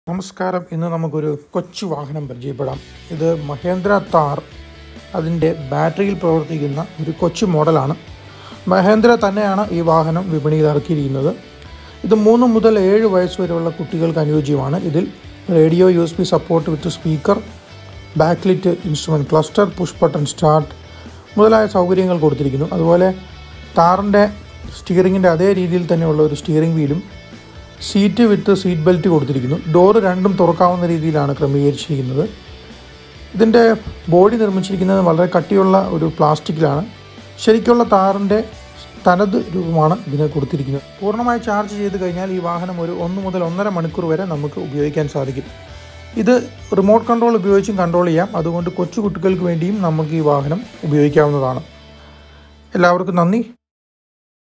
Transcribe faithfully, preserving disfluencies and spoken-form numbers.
നമസ്കാരം. ഇന്ന് നമുക്കൊരു കൊച്ചു വാഹനം പരിചയപ്പെടാം. ഇത് മഹേന്ദ്ര താർ. അതിൻ്റെ ബാറ്ററിയിൽ പ്രവർത്തിക്കുന്ന ഒരു കൊച്ചു മോഡലാണ്. മഹേന്ദ്ര തന്നെയാണ് ഈ വാഹനം വിപണിയിൽ ഇറക്കിയിരിക്കുന്നത്. ഇത് മൂന്ന് മുതൽ ഏഴ് വയസ്സ് വരെയുള്ള കുട്ടികൾക്ക് അനുയോജ്യമാണ്. ഇതിൽ radio, U S B support with speaker, backlit instrument cluster, push button start മുതലായ സൗകര്യങ്ങൾ കൊടുത്തിരിക്കുന്നു. അതുപോലെ താറിൻ്റെ സ്റ്റിയറിങ്ങിൻ്റെ അതേ രീതിയിൽ തന്നെയുള്ള ഒരു സ്റ്റിയറിംഗ് വീലും സീറ്റ് വിത്ത് സീറ്റ് ബെൽറ്റ് കൊടുത്തിരിക്കുന്നു. ഡോറ് രണ്ടും തുറക്കാവുന്ന രീതിയിലാണ് ക്രമീകരിച്ചിരിക്കുന്നത്. ഇതിൻ്റെ ബോഡി നിർമ്മിച്ചിരിക്കുന്നത് വളരെ കട്ടിയുള്ള ഒരു പ്ലാസ്റ്റിക്കിലാണ്. ശരിക്കുള്ള താറിൻ്റെ തനത് രൂപമാണ് ഇതിന് കൊടുത്തിരിക്കുന്നത്. പൂർണ്ണമായി ചാർജ് ചെയ്ത് കഴിഞ്ഞാൽ ഈ വാഹനം ഒരു ഒന്ന് മുതൽ ഒന്നര മണിക്കൂർ വരെ നമുക്ക് ഉപയോഗിക്കാൻ സാധിക്കും. ഇത് റിമോട്ട് കൺട്രോൾ ഉപയോഗിച്ചും കൺട്രോൾ ചെയ്യാം. അതുകൊണ്ട് കൊച്ചു കുട്ടികൾക്ക് വേണ്ടിയും നമുക്ക് ഈ വാഹനം ഉപയോഗിക്കാവുന്നതാണ്. എല്ലാവർക്കും നന്ദി.